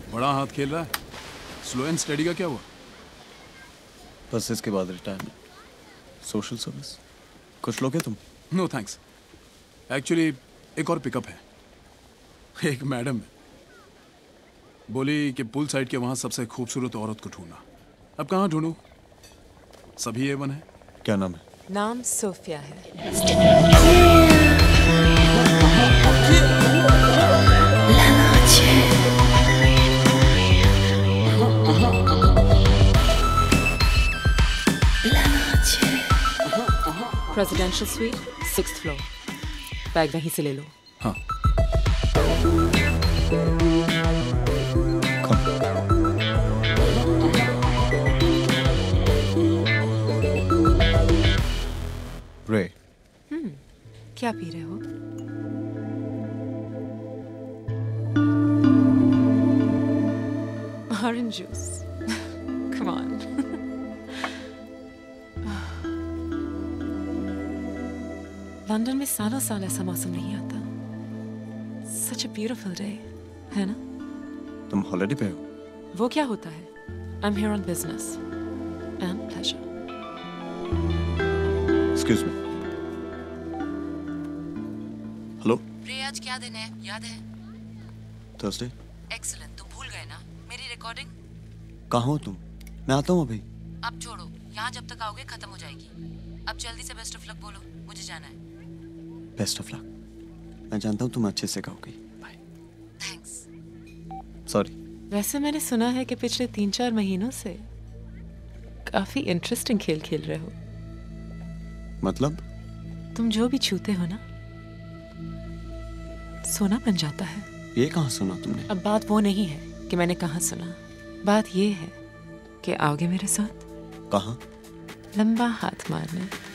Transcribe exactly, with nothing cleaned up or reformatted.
बड़ा हाथ खेल रहा है। स्लो एंड स्टडी का क्या हुआ? बस इसके बाद रिटायरमेंट, सोशल सर्विस। कुछ लोगे तुम? No thanks. एक्चुअली एक और पिकअप है। एक मैडम है, बोली कि पुल साइड के वहां सबसे खूबसूरत औरत को ढूंढना। अब कहाँ ढूंढूं? सभी ए वन है। क्या नाम है? नाम सोफिया है। Presidential suite, sixth floor. Bag वहीं से ले लो। हाँ। रे। हम्म, क्या पी रहे हो? Orange juice. Come on. London में सालों साल ऐसा मौसम नहीं आता। Such a beautiful day, है ना? तुम हॉलिडे पे हो? वो क्या होता है? I'm here on business and pleasure. Excuse me. Hello. रे, आज क्या दिन है? याद है? Thursday. Excellent. तुम भूल गए ना? मेरी रिकॉर्डिंग? कहाँ हो तुम? मैं आता हूँ अभी। अब छोड़ो, यहाँ जब तक आओगे खत्म हो जाएगी। अब जल्दी से बेस्ट ऑफ लक बोलो, मुझे जाना है। Best of luck. मैं जानता हूँ तुम अच्छे से गाओगी। बाय। थैंक्स। सॉरी। वैसे मैंने सुना है कि पिछले तीन चार महीनों से काफी इंटरेस्टिंग खेल खेल रहे हो। मतलब? तुम जो भी छूते हो ना, सोना बन जाता है। ये कहाँ सुना तुमने? अब बात वो नहीं है कि मैंने कहाँ सुना, बात ये है कि आओगे मेरे साथ? कहाँ? लंबा हाथ मारने।